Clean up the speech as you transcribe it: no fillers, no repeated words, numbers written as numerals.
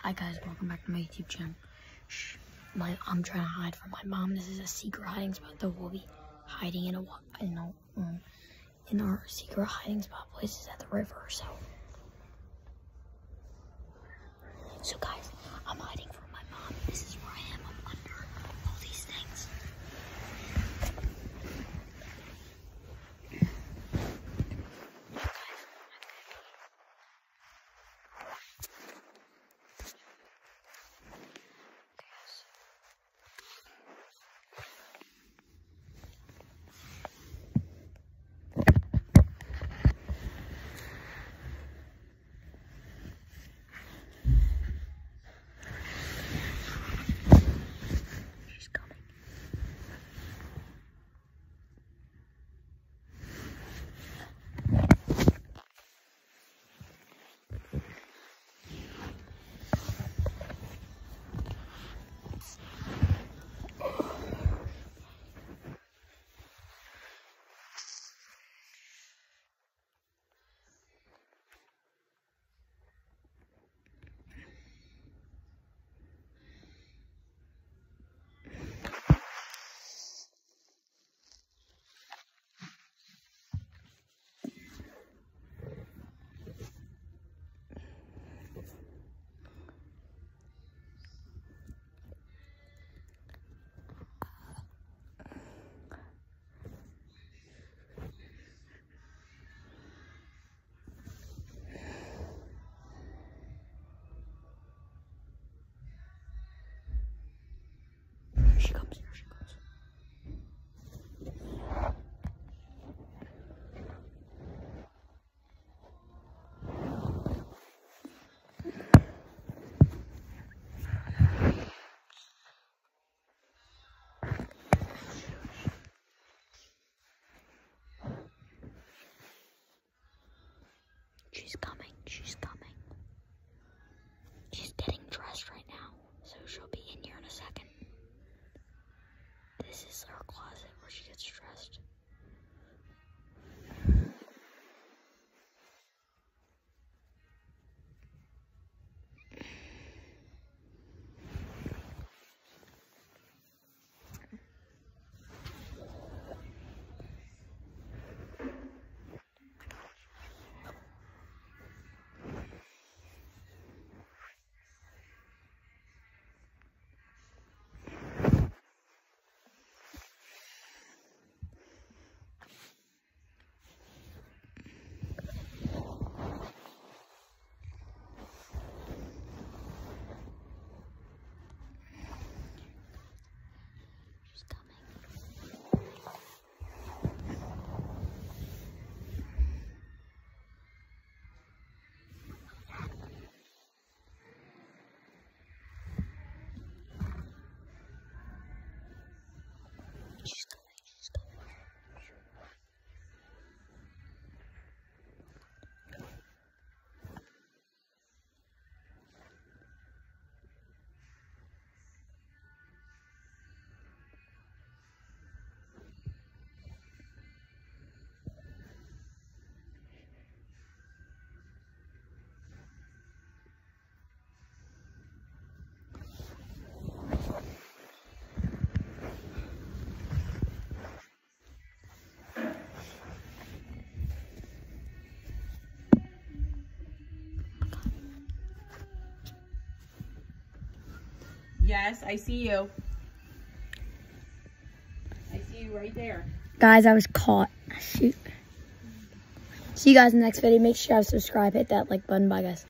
Hi guys, welcome back to my YouTube channel. Shh, I'm trying to hide from my mom. This is a secret hiding spot that we'll be hiding in our secret hiding spot places at the river. So guys, I'm hiding from my mom. This is where I am. I'm under all these things. Here she comes. She's coming. She's coming. She's getting dressed right now, so she'll be in here in a second. This is her closet where she gets dressed. Yes, I see you. I see you right there. Guys, I was caught. Shoot. See you guys in the next video. Make sure you subscribe. Hit that like button. Bye, guys.